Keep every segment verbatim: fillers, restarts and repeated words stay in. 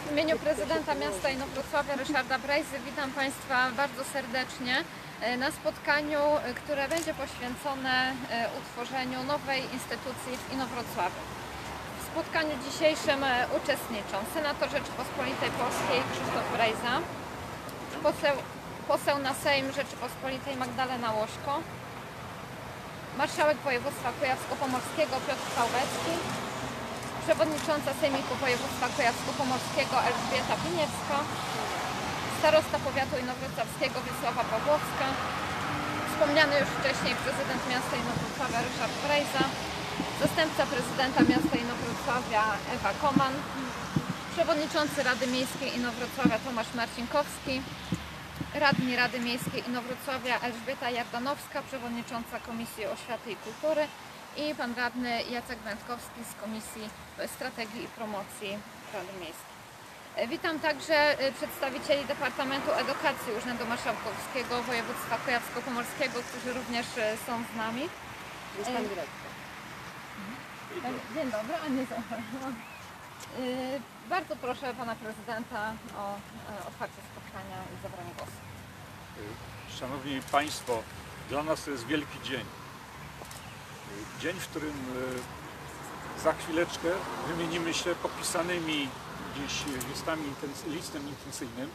W imieniu prezydenta miasta Inowrocławia Ryszarda Brejzy witam Państwa bardzo serdecznie na spotkaniu, które będzie poświęcone utworzeniu nowej instytucji w Inowrocławiu. W spotkaniu dzisiejszym uczestniczą senator Rzeczypospolitej Polskiej Krzysztof Brejza, poseł, poseł na Sejm Rzeczypospolitej Magdalena Łośko, marszałek województwa kujawsko-pomorskiego Piotr Pałbecki, przewodnicząca Sejmiku Województwa Kujawsko-Pomorskiego Elżbieta Piniewska, starosta powiatu inowrocławskiego Wiesława Pawłowska, wspomniany już wcześniej prezydent miasta Inowrocławia Ryszard Brejza, zastępca prezydenta miasta Inowrocławia Ewa Koman, przewodniczący Rady Miejskiej Inowrocławia Tomasz Marcinkowski, radni Rady Miejskiej Inowrocławia Elżbieta Jardanowska, przewodnicząca Komisji Oświaty i Kultury i pan radny Jacek Wędkowski z Komisji Strategii i Promocji Rady Miejskiej. Witam także przedstawicieli Departamentu Edukacji Urzędu Marszałkowskiego Województwa Kujawsko-Pomorskiego, którzy również są z nami. Jest pan dyrektor. Dzień dobry, a nie zauważyłam. Bardzo proszę pana prezydenta o otwarcie spotkania i zabranie głosu. Szanowni Państwo, dla nas to jest wielki dzień. Dzień, w którym za chwileczkę wymienimy się podpisanymi dziś listami, listem intencyjnym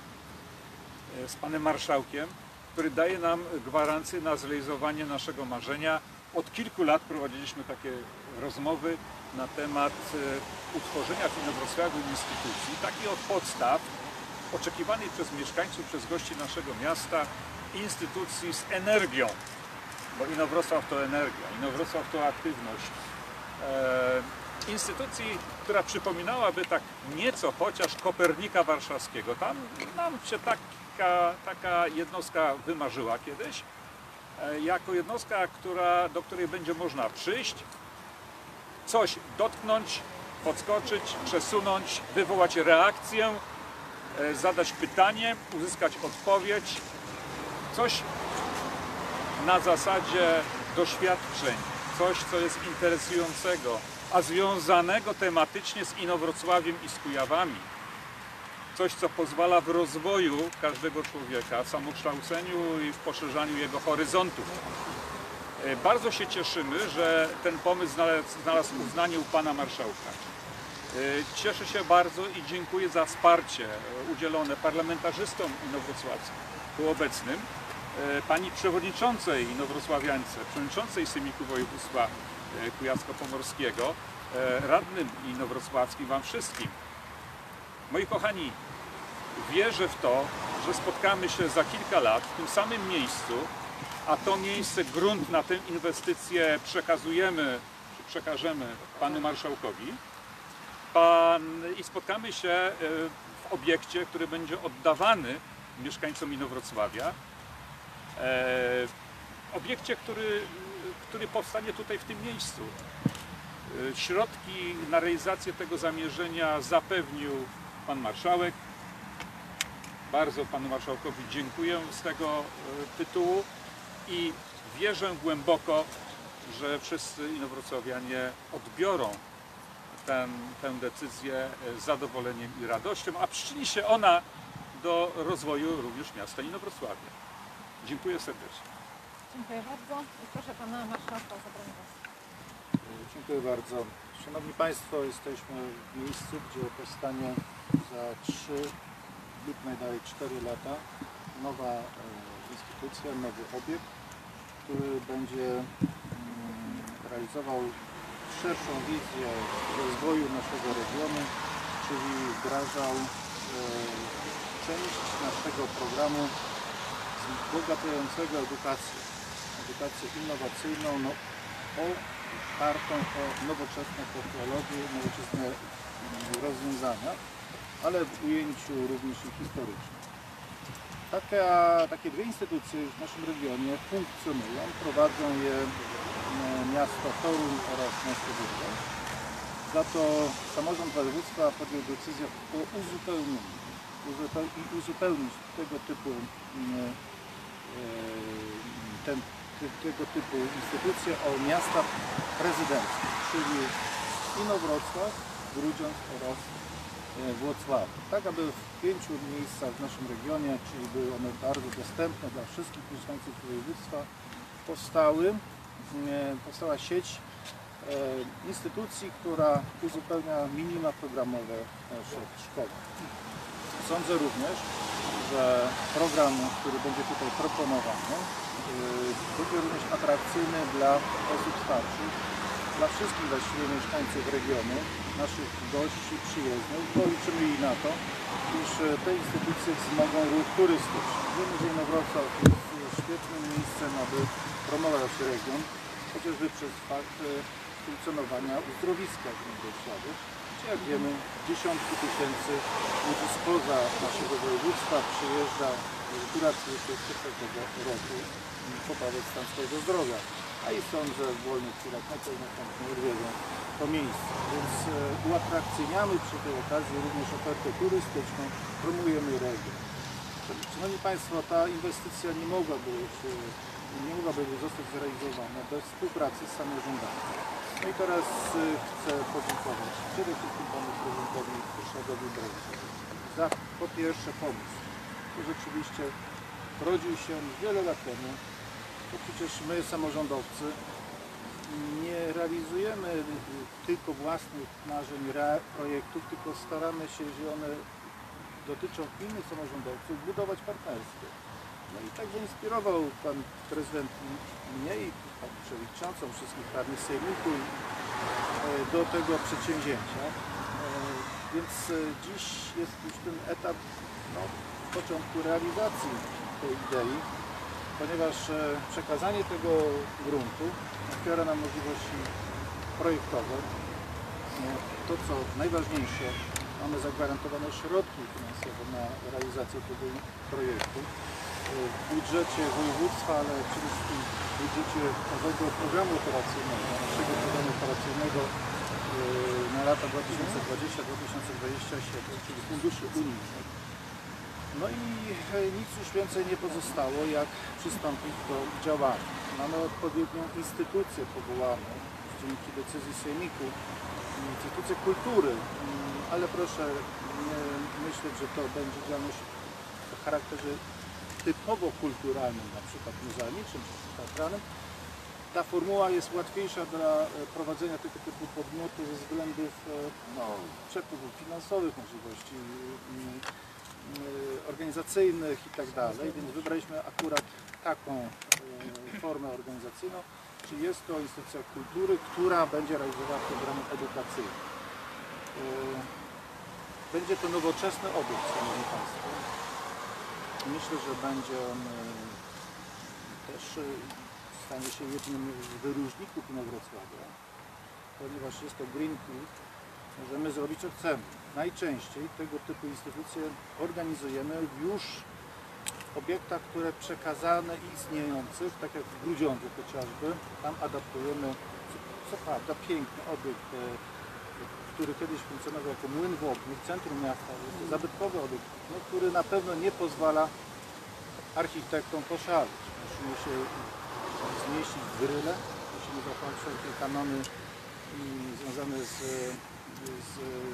z panem marszałkiem, który daje nam gwarancję na zrealizowanie naszego marzenia. Od kilku lat prowadziliśmy takie rozmowy na temat utworzenia w Inowrocławiu instytucji, takiej od podstaw, oczekiwanej przez mieszkańców, przez gości naszego miasta, instytucji z energią. Bo Inowrocław to energia, Inowrocław to aktywność. E, instytucji, która przypominałaby tak nieco chociaż Kopernika Warszawskiego. Tam nam się taka, taka jednostka wymarzyła kiedyś, e, jako jednostka, która, do której będzie można przyjść, coś dotknąć, podskoczyć, przesunąć, wywołać reakcję, e, zadać pytanie, uzyskać odpowiedź, coś na zasadzie doświadczeń, coś, co jest interesującego, a związanego tematycznie z Inowrocławiem i z Kujawami. Coś, co pozwala w rozwoju każdego człowieka, w samokształceniu i w poszerzaniu jego horyzontów. Bardzo się cieszymy, że ten pomysł znalazł, znalazł uznanie u pana marszałka. Cieszę się bardzo i dziękuję za wsparcie udzielone parlamentarzystom inowrocławskim tu obecnym, pani przewodniczącej inowrocławiance, przewodniczącej Sejmiku Województwa Kujawsko-Pomorskiego, radnym inowrocławskim, wam wszystkim. Moi kochani, wierzę w to, że spotkamy się za kilka lat w tym samym miejscu, a to miejsce, grunt na tę inwestycję przekazujemy, czy przekażemy panu marszałkowi pan, i spotkamy się w obiekcie, który będzie oddawany mieszkańcom Inowrocławia. E, obiekcie, który, który powstanie tutaj w tym miejscu. E, środki na realizację tego zamierzenia zapewnił pan marszałek. Bardzo panu marszałkowi dziękuję z tego e, tytułu i wierzę głęboko, że wszyscy inowrocławianie odbiorą ten, tę decyzję z zadowoleniem i radością, a przyczyni się ona do rozwoju również miasta Inowrocławia. Dziękuję serdecznie. Dziękuję bardzo i proszę pana marszałka o zabranie głosu. Dziękuję bardzo. Szanowni Państwo, jesteśmy w miejscu, gdzie powstanie za trzy lub najdalej cztery lata nowa e, instytucja, nowy obiekt, który będzie mm, realizował szerszą wizję rozwoju naszego regionu, czyli wdrażał e, część naszego programu wzbogacającego edukację, edukację innowacyjną, no, opartą o nowoczesne technologie, nowoczesne rozwiązania, ale w ujęciu również i historycznym. Taka, takie dwie instytucje w naszym regionie funkcjonują, prowadzą je miasto Toruń oraz miasto Bydgoszcz. Za to samorząd województwa podjął decyzję o uzupełnieniu i uzupełnić tego typu ten, tego typu instytucje o miasta prezydenckie, czyli Inowrocław, Grudziądz oraz Włocławia, tak aby w pięciu miejscach w naszym regionie, czyli były one bardzo dostępne dla wszystkich mieszkańców województwa, powstały, powstała sieć instytucji, która uzupełnia minima programowe naszych szkoły. Sądzę również, że program, który będzie tutaj proponowany, będzie również atrakcyjny dla osób starszych, dla wszystkich właściwie mieszkańców regionu, naszych gości przyjezdnych, bo liczymy i na to, iż te instytucje wzmogą ruch turystyczny. Wiemy, że Inowrocław jest świetnym miejscem, aby promować region, chociażby przez fakt funkcjonowania uzdrowiska w Inowrocławiu, gdzie jak wiemy dziesiątki tysięcy ludzi spoza naszego województwa przyjeżdża akurat tego roku poprawiać stan swojego zdrowia. A i sądzę, w wolnych chwilach na pewno chętnie odwiedzą to miejsce. Więc e, uatrakcyjniamy przy tej okazji również ofertę turystyczną, promujemy region. Szanowni Państwo, ta inwestycja nie mogłaby, się, nie mogłaby zostać zrealizowana bez współpracy z samorządami. No i teraz e, chcę podziękować przede wszystkim Panu Prezydentowi Ryszardowi Brejcie za po pierwsze pomysł. To rzeczywiście rodził się wiele lat temu. Bo przecież my, samorządowcy, nie realizujemy tylko własnych marzeń, projektów, tylko staramy się, że one dotyczą innych samorządowców, budować partnerstwo. No i tak zainspirował Pan Prezydent mnie i Pan Przewodniczącą, wszystkich radnych sejmiku do tego przedsięwzięcia. Więc dziś jest już ten etap no, początku realizacji tej idei, ponieważ przekazanie tego gruntu otwiera nam możliwości projektowe. To, co najważniejsze, mamy zagwarantowane środki finansowe na realizację tego projektu w budżecie województwa, ale przede wszystkim w budżecie nowego programu operacyjnego, naszego programu operacyjnego na lata dwa tysiące dwudziesty do dwa tysiące dwudziestego siódmego, czyli funduszy unijnych. No i nic już więcej nie pozostało, jak przystąpić do działania. Mamy odpowiednią instytucję powołaną dzięki decyzji Sejmiku, instytucję kultury, ale proszę nie myśleć, że to będzie działalność o charakterze typowo kulturalnym, na przykład muzealniczym czy teatralnym. Ta formuła jest łatwiejsza dla prowadzenia tego typu podmiotu ze względów no, przepływów finansowych, możliwości organizacyjnych i tak dalej, więc wybraliśmy akurat taką formę organizacyjną, czyli jest to instytucja kultury, która będzie realizowała programy edukacyjne. Będzie to nowoczesny obiekt, Szanowni Państwo. Myślę, że będzie on też stanie się jednym z wyróżników Inowrocławia, ponieważ jest to Greenfield. Możemy zrobić co chcemy. Najczęściej tego typu instytucje organizujemy już w obiektach, które przekazane i istniejących, tak jak w Grudziądzu chociażby, tam adaptujemy, co prawda piękny obiekt, który kiedyś funkcjonował jako młyn wodny w centrum miasta, jest to zabytkowy obiekt, no, który na pewno nie pozwala architektom poszaleć. Musimy się zmieścić w gryle, musimy zachować wszelkie kanony związane z z,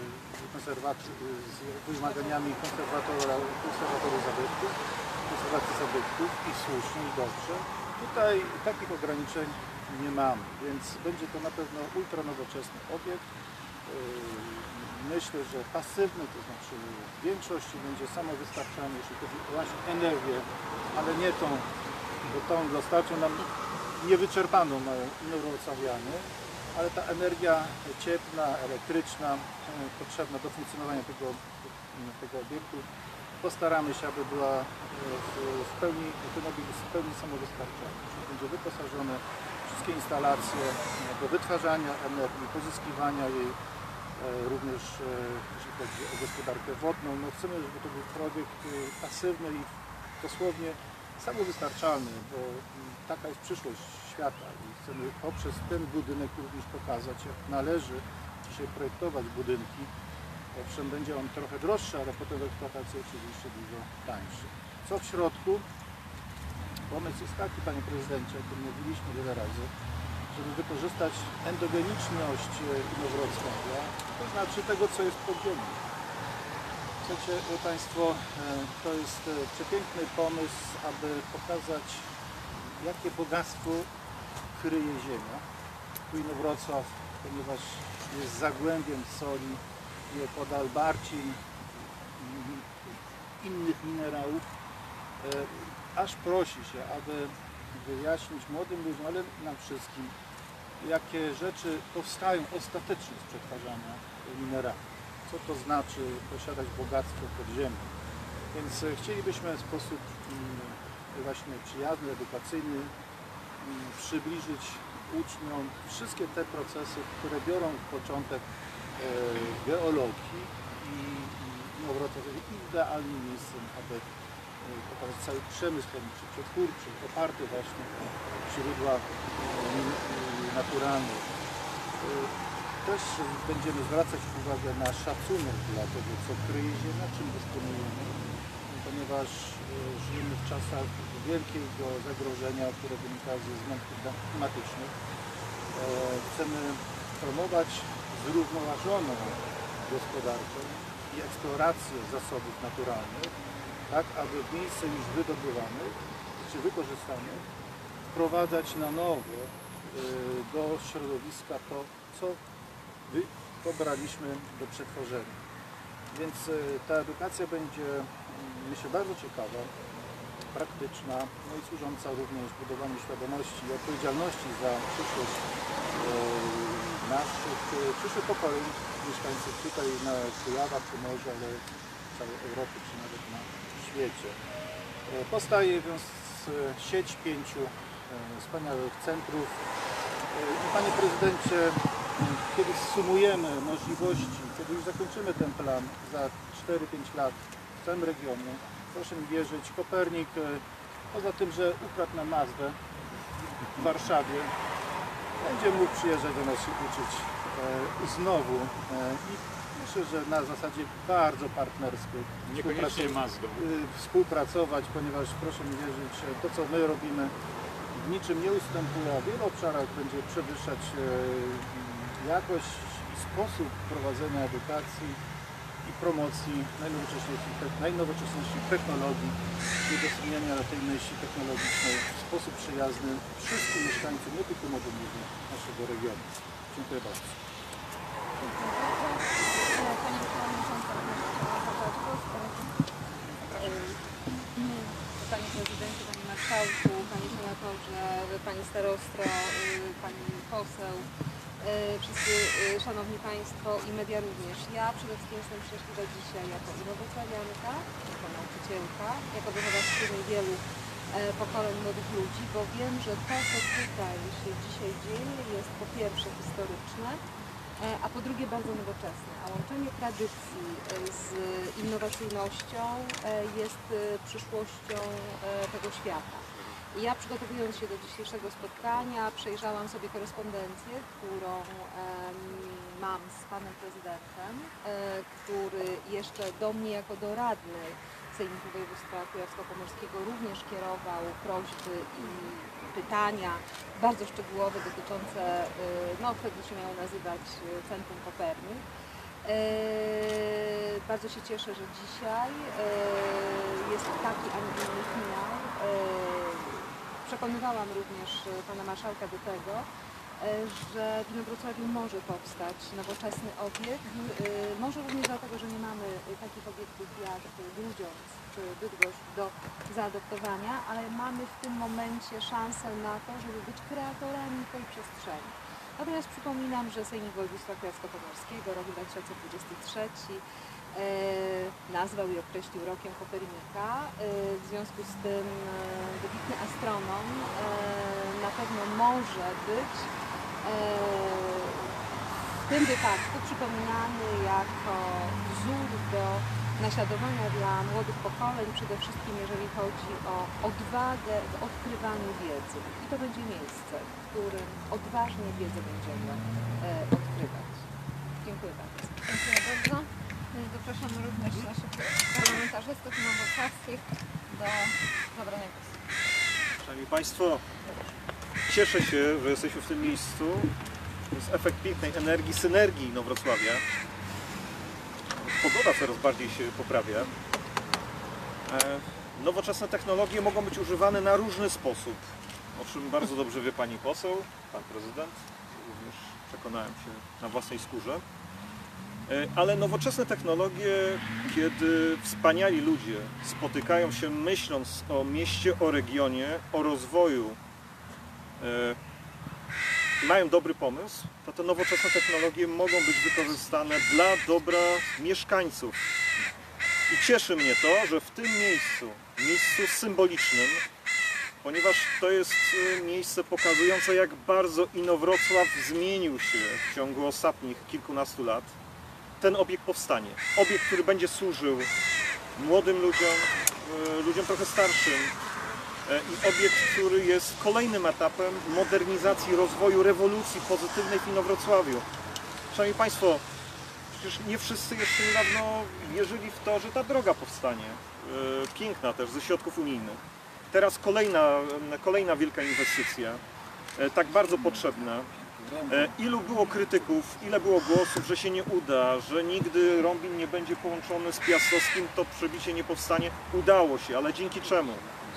z wymaganiami konserwatora, konserwatorów zabytków, konserwacji zabytków i słusznie i dobrze. Tutaj takich ograniczeń nie mamy, więc będzie to na pewno ultra nowoczesny obiekt. Myślę, że pasywny, to znaczy w większości będzie samowystarczalny, jeśli chodzi o właśnie energię, ale nie tą, bo tą dostarczą nam niewyczerpaną mają Inowrocławianie, ale ta energia cieplna, elektryczna potrzebna do funkcjonowania tego, tego obiektu, postaramy się, aby była w pełni, ten obiekt jest w pełni samowystarczalny. Będzie wyposażone wszystkie instalacje do wytwarzania energii, pozyskiwania jej, również jeśli chodzi o gospodarkę wodną. No chcemy, żeby to był projekt pasywny i dosłownie samowystarczalny, bo taka jest przyszłość świata i chcemy poprzez ten budynek również pokazać, jak należy dzisiaj projektować budynki. Owszem, będzie on trochę droższy, ale potem w eksploatacji oczywiście dużo tańszy. Co w środku? Pomysł jest taki, Panie Prezydencie, o tym mówiliśmy wiele razy, żeby wykorzystać endogeniczność Inowrocławia, to znaczy tego, co jest pod ziemią. Słuchajcie Państwo, e, to jest e, przepiękny pomysł, aby pokazać, jakie bogactwo kryje ziemia. Tu Inowrocław, ponieważ jest zagłębiem soli, nieopodal Barcin, innych minerałów, e, aż prosi się, aby wyjaśnić młodym ludziom, ale nam wszystkim, jakie rzeczy powstają ostatecznie z przetwarzania minerałów. Co to znaczy posiadać bogactwo podziemne. Więc e, chcielibyśmy w sposób mm, właśnie przyjazny, edukacyjny mm, przybliżyć uczniom wszystkie te procesy, które biorą początek e, geologii i, i Inowrocław jest idealnym miejscem, aby e, pokazać cały przemysł chemiczny, przetwórczy, oparty właśnie o źródła e, naturalne. E, Też będziemy zwracać uwagę na szacunek dla tego, co kryje ziemia, czym dysponujemy, ponieważ e, żyjemy w czasach wielkiego zagrożenia, które wynika ze zmian klimatycznych. E, chcemy promować zrównoważoną gospodarkę i eksplorację zasobów naturalnych, tak aby w miejsce już wydobywanych czy wykorzystanych wprowadzać na nowo e, do środowiska to, co pobraliśmy do przetworzenia. Więc ta edukacja będzie, myślę, bardzo ciekawa, praktyczna, no i służąca również budowaniu świadomości i odpowiedzialności za przyszłość e, naszych e, przyszłych pokoleń mieszkańców tutaj na Kujawach, Pomorza, ale całej Europy, czy nawet na świecie. E, powstaje więc sieć pięciu e, wspaniałych centrów. E, Panie Prezydencie, kiedy sumujemy możliwości, kiedy już zakończymy ten plan za cztery pięć lat w całym regionie, proszę mi wierzyć, Kopernik, poza tym, że ukradł nam nazwę w Warszawie, będzie mógł przyjeżdżać do nas się uczyć e, znowu e, i myślę, że na zasadzie bardzo partnerskiej Niekoniecznie Mazdą. współpracować, ponieważ proszę mi wierzyć, to co my robimy w niczym nie ustępuje, a w wielu obszarach będzie przewyższać e, jakość i sposób prowadzenia edukacji i promocji najnowocześniejszych, najnowocześniejszych technologii i udostępniania tej myśli technologicznej w sposób przyjazny wszystkim mieszkańcom, nie tylko młodym ludziom naszego regionu. Dziękuję bardzo. Pani Przewodnicząca, Panie Prezydencie, Panie Marszałku, Panie Senatorze, Pani Starostro, Pani Poseł, wszyscy Szanowni Państwo i media również. Ja przede wszystkim jestem szczęśliwa dzisiaj jako inowrocławianka, jako nauczycielka, jako wychowawczyni wielu pokoleń młodych ludzi, bo wiem, że to, co tutaj się dzisiaj dzieje, jest po pierwsze historyczne, a po drugie bardzo nowoczesne. A łączenie tradycji z innowacyjnością jest przyszłością tego świata. Ja, przygotowując się do dzisiejszego spotkania, przejrzałam sobie korespondencję, którą e, mam z panem prezydentem, e, który jeszcze do mnie jako do radnej Sejmiku Województwa Kujawsko-Pomorskiego również kierował prośby i pytania bardzo szczegółowe dotyczące, e, no wtedy się miało nazywać Centrum Kopernik. E, bardzo się cieszę, że dzisiaj e, jest taki, a nie inny finał. E, Przekonywałam również pana marszałka do tego, że w Inowrocławiu może powstać nowoczesny obiekt. Może również dlatego, że nie mamy takich obiektów jak Grudziądz czy Bydgoszcz do zaadoptowania, ale mamy w tym momencie szansę na to, żeby być kreatorami tej przestrzeni. Natomiast przypominam, że Sejmik Województwa Kujawsko-Pomorskiego rok dwa tysiące dwudziesty trzeci nazwał i określił rokiem Kopernika. W związku z tym wybitny astronom na pewno może być w tym wypadku przypominany jako wzór do naśladowania dla młodych pokoleń, przede wszystkim jeżeli chodzi o odwagę w odkrywaniu wiedzy. I to będzie miejsce, w którym odważnie wiedzę będziemy odkrywać. Dziękuję bardzo. dziękuję bardzo. Zapraszamy również naszych parlamentarzystów inowrocławskich do zabrania głosu. Szanowni Państwo, cieszę się, że jesteśmy w tym miejscu. To jest efekt pięknej energii, synergii Inowrocławia. pogoda coraz bardziej się poprawia. E, Nowoczesne technologie mogą być używane na różny sposób, o czym bardzo dobrze wie pani poseł, pan prezydent, również przekonałem się na własnej skórze. E, Ale nowoczesne technologie, kiedy wspaniali ludzie spotykają się myśląc o mieście, o regionie, o rozwoju, e, mają dobry pomysł, to te nowoczesne technologie mogą być wykorzystane dla dobra mieszkańców. I cieszy mnie to, że w tym miejscu, miejscu symbolicznym, ponieważ to jest y, miejsce pokazujące, jak bardzo Inowrocław zmienił się w ciągu ostatnich kilkunastu lat, ten obiekt powstanie. Obiekt, który będzie służył młodym ludziom, y, ludziom trochę starszym, y, i obiekt, który jest kolejnym etapem modernizacji, rozwoju, rewolucji pozytywnej w Inowrocławiu. Szanowni Państwo, przecież nie wszyscy jeszcze niedawno wierzyli w to, że ta droga powstanie. Y, Piękna też, ze środków unijnych. Teraz kolejna, kolejna wielka inwestycja, y, tak bardzo potrzebna. E, Ilu było krytyków, ile było głosów, że się nie uda, że nigdy Rąbin nie będzie połączony z Piastowskim, to przebicie nie powstanie. Udało się, ale dzięki czemu?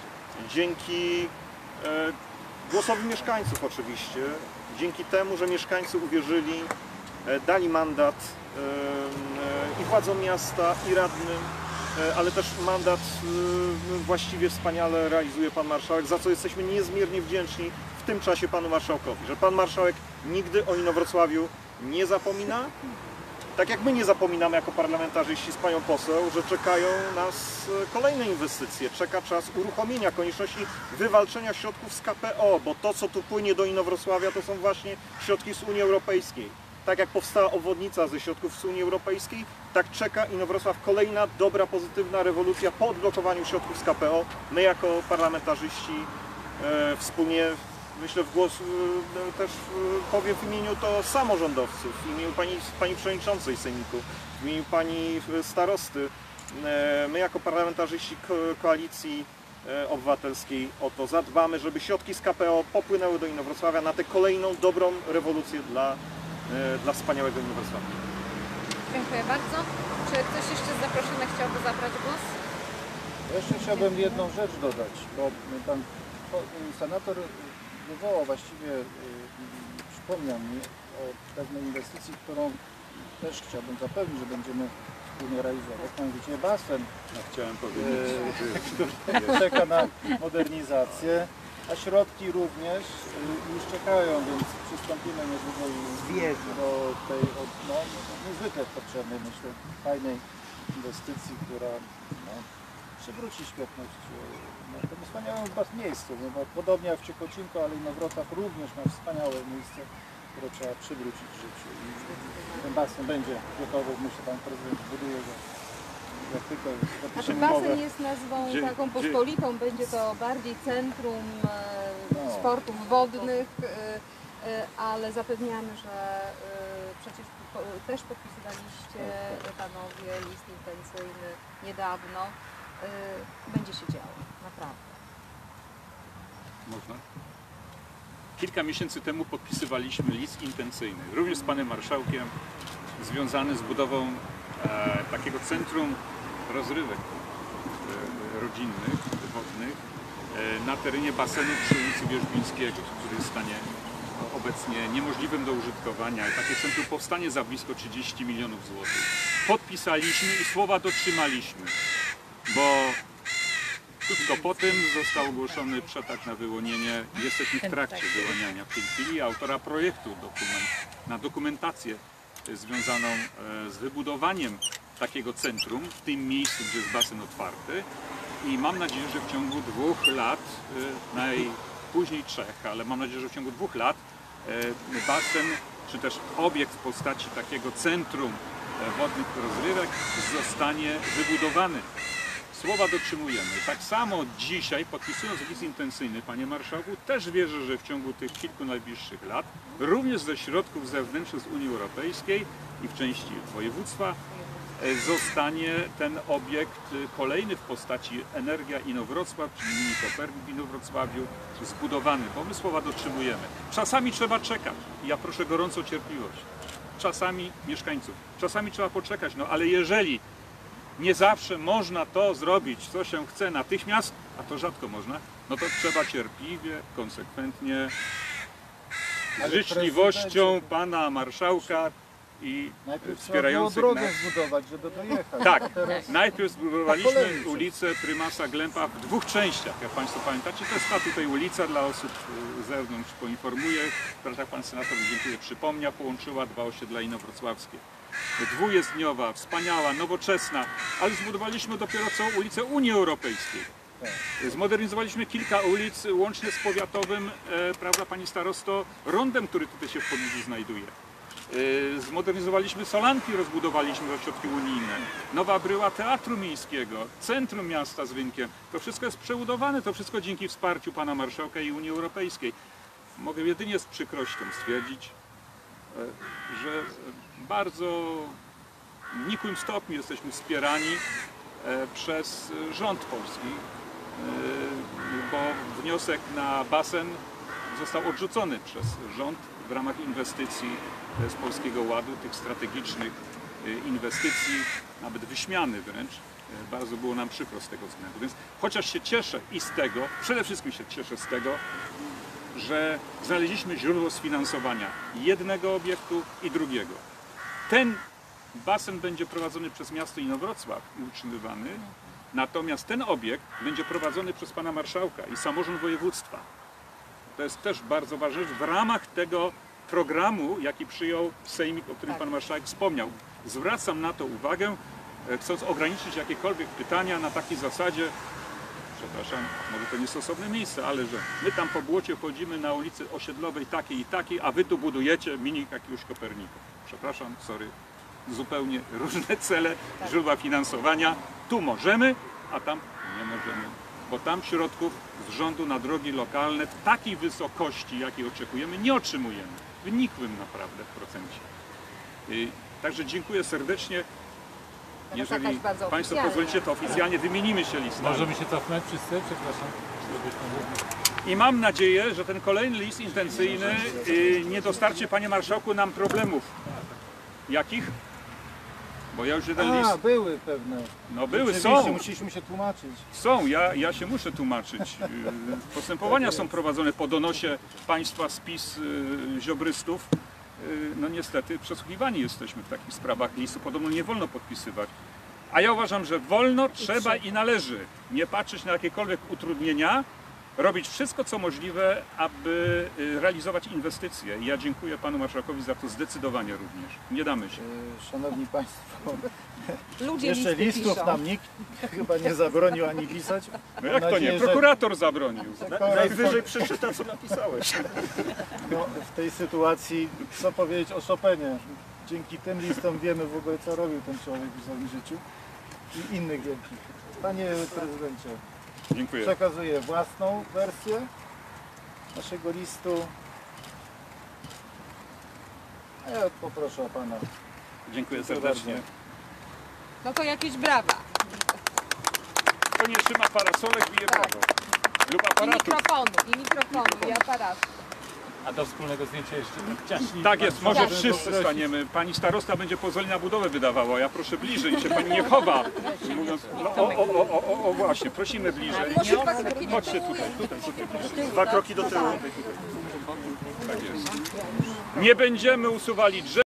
Dzięki e, głosowi mieszkańców oczywiście, dzięki temu, że mieszkańcy uwierzyli, e, dali mandat e, e, i władzom miasta, i radnym, e, ale też mandat e, właściwie wspaniale realizuje pan marszałek, za co jesteśmy niezmiernie wdzięczni w tym czasie panu marszałkowi, że pan marszałek nigdy o Inowrocławiu nie zapomina, tak jak my nie zapominamy jako parlamentarzyści z panią poseł, że czekają nas kolejne inwestycje, czeka czas uruchomienia, konieczności wywalczenia środków z K P O, bo to, co tu płynie do Inowrocławia, to są właśnie środki z Unii Europejskiej. Tak jak powstała obwodnica ze środków z Unii Europejskiej, tak czeka Inowrocław kolejna dobra, pozytywna rewolucja po odblokowaniu środków z K P O. My jako parlamentarzyści e, wspólnie, myślę, w głos e, też e, powiem w imieniu to samorządowców, w imieniu pani, pani przewodniczącej sejmiku, w imieniu pani starosty. E, my jako parlamentarzyści ko koalicji e, obywatelskiej o to zadbamy, żeby środki z K P O popłynęły do Inowrocławia na tę kolejną dobrą rewolucję dla, e, dla wspaniałego Inowrocławia. Dziękuję bardzo. Czy ktoś jeszcze z zaproszonych chciałby zabrać głos? Jeszcze chciałbym jedną rzecz dodać, bo pan senator wywołał, właściwie yy, przypomniał mi o pewnej inwestycji, którą też chciałbym zapewnić, że będziemy wspólnie realizować. Mianowicie basen, Ja chciałem powiedzieć, yy, który czeka na modernizację, a środki również yy, już czekają, więc przystąpimy niedługo do tej no, niezwykle potrzebnej, myślę, fajnej inwestycji, która no, przywróci świetność no, temu wspaniałemu miejscu, no, bo podobnie jak w Ciechocinku, ale Inowrocław również ma wspaniałe miejsce, które trzeba przywrócić życiu i ten basen będzie gotowy, myślę, pan prezydent buduje go, jak tylko Znaczy zapiszemy basen umowę. jest nazwą Gdzie- taką gdzie- pospolitą, będzie to bardziej centrum e, No. sportów wodnych, e, e, ale zapewniamy, że e, przecież po, też podpisywaliście panowie list intencyjny niedawno. E, będzie się działo, naprawdę. Można? Kilka miesięcy temu podpisywaliśmy list intencyjny, również z panem marszałkiem, związany z budową e, takiego centrum rozrywek e, rodzinnych, wodnych e, na terenie basenu przy ulicy Wierzbińskiego, który jest w stanie obecnie niemożliwym do użytkowania. Takie centrum powstanie za blisko trzydzieści milionów złotych. Podpisaliśmy i słowa dotrzymaliśmy, bo krótko po tym został ogłoszony przetarg na wyłonienie. Jesteśmy w trakcie wyłaniania w tej chwili autora projektu dokument, na dokumentację związaną z wybudowaniem takiego centrum w tym miejscu, gdzie jest basen otwarty. I mam nadzieję, że w ciągu dwóch lat, najpóźniej trzech, ale mam nadzieję, że w ciągu dwóch lat basen, czy też obiekt w postaci takiego centrum wodnych rozrywek zostanie wybudowany. Słowa dotrzymujemy. Tak samo dzisiaj, podpisując list intencyjny, panie marszałku, też wierzę, że w ciągu tych kilku najbliższych lat, również ze środków zewnętrznych z Unii Europejskiej i w części województwa, zostanie ten obiekt kolejny w postaci Energia Inowrocław, czyli mini Kopernik w Inowrocławiu, zbudowany, bo my słowa dotrzymujemy. Czasami trzeba czekać. Ja proszę gorąco o cierpliwość. czasami mieszkańców. Czasami trzeba poczekać, no ale jeżeli nie zawsze można to zrobić, co się chce natychmiast, a to rzadko można, no to trzeba cierpliwie, konsekwentnie, z Ale życzliwością prezydencie, pana marszałka i Najpierw trzeba było wspierających drogę nas. zbudować, żeby dojechać. Tak, A teraz najpierw Po zbudowaliśmy kolei. ulicę Prymasa Glępa w dwóch częściach, jak Państwo pamiętacie. To jest ta tutaj ulica dla osób y, z zewnątrz, poinformuję, która, tak Pan Senator, dziękuję, przypomniał, połączyła dwa osiedla inowrocławskie. Dwujezdniowa, wspaniała, nowoczesna, ale zbudowaliśmy dopiero co ulicę Unii Europejskiej. Zmodernizowaliśmy kilka ulic, łącznie z powiatowym, e, prawda Pani Starosto, rondem, który tutaj się w pobliżu znajduje. E, zmodernizowaliśmy solanki, rozbudowaliśmy za środki unijne. Nowa bryła Teatru Miejskiego, centrum miasta z rynkiem. To wszystko jest przebudowane, to wszystko dzięki wsparciu Pana Marszałka i Unii Europejskiej. Mogę jedynie z przykrością stwierdzić, e, że bardzo w nikłym stopniu jesteśmy wspierani e, przez rząd polski, bo wniosek na basen został odrzucony przez rząd w ramach inwestycji z Polskiego Ładu, tych strategicznych inwestycji, nawet wyśmiany wręcz. Bardzo było nam przykro z tego względu. Więc chociaż się cieszę i z tego, przede wszystkim się cieszę z tego, że znaleźliśmy źródło sfinansowania jednego obiektu i drugiego. Ten basen będzie prowadzony przez miasto Inowrocław i utrzymywany. Natomiast ten obiekt będzie prowadzony przez pana marszałka i samorząd województwa. To jest też bardzo ważne w ramach tego programu, jaki przyjął Sejmik, o którym pan marszałek wspomniał. Zwracam na to uwagę, chcąc ograniczyć jakiekolwiek pytania na takiej zasadzie, przepraszam, może to niestosowne miejsce, ale że my tam po błocie chodzimy na ulicy osiedlowej takiej i takiej, a wy tu budujecie mini jakiegoś Kopernika. Przepraszam, sorry. Zupełnie różne cele, źródła finansowania. Tu możemy, a tam nie możemy, bo tam środków z rządu na drogi lokalne w takiej wysokości, jakiej oczekujemy, nie otrzymujemy. W nikłym naprawdę procencie. Yy, Także dziękuję serdecznie. Jeżeli jakaś bardzo Państwo oficjalna. pozwolicie, to oficjalnie wymienimy się listami. Możemy się cofnąć wszyscy? Przepraszam. I mam nadzieję, że ten kolejny list intencyjny yy, nie dostarczy, panie marszałku, nam problemów. Jakich? Bo ja już jeden A, list... były pewne. No były, Rzeczywiście, są. musieliśmy się tłumaczyć. Są, ja, ja się muszę tłumaczyć. Yy, Postępowania są prowadzone po donosie państwa z PiS yy, ziobrystów. Yy, No niestety przesłuchiwani jesteśmy w takich sprawach. Listu podobno nie wolno podpisywać. A ja uważam, że wolno, trzeba i należy nie patrzeć na jakiekolwiek utrudnienia, robić wszystko, co możliwe, aby yy, realizować inwestycje. I ja dziękuję panu marszałkowi za to zdecydowanie również. Nie damy się. Yy, Szanowni Państwo, Ludzie jeszcze listy listów piszą. nam nikt chyba nie zabronił ani pisać. No jak to nadzieję, nie? że- Prokurator zabronił. Na, najwyżej przeczyta, co napisałeś. No, w tej sytuacji, co powiedzieć o Chopinie? Dzięki tym listom wiemy w ogóle, co robił ten człowiek w swoim życiu i innych wielkich. Panie prezydencie, Dziękuję. przekazuję własną wersję naszego listu. A ja poproszę o pana. Dziękuję Dziękuję serdecznie. bardzo. No to jakieś brawa. To nie trzyma parasolek, bije brawo. Lub I aparatu. mikrofonu, i mikrofonu, i aparatu. A do wspólnego zdjęcia jeszcze tak ciaśnij. Tak jest, może Tak. wszyscy staniemy. Pani starosta będzie pozwolenie na budowę wydawała. Ja proszę bliżej, się pani nie chowa. Mówiąc, no, o, o, o, o, o, o właśnie, prosimy bliżej. Może dwa kroki do Chodźcie tutaj, tutaj, tutaj. Dwa kroki do tyłu. Tak jest. Nie będziemy usuwali drzew.